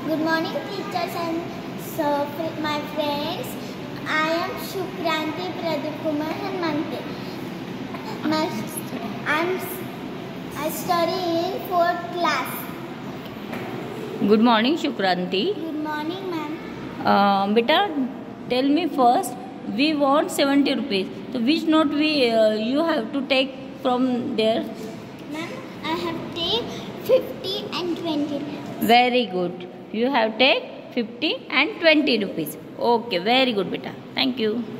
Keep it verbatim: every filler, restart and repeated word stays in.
Good morning, teachers and so my friends. I am Shukranti Pradeep Kumar Hanmante. My, I'm, I study in fourth class. Good morning, Shukranti. Good morning, ma'am. Uh, beta, tell me first. We want seventy rupees. So which note we uh, you have to take from there? Ma'am, I have take fifty and twenty. Very good. You have take fifty and twenty rupees. Okay, very good, beta. Thank you.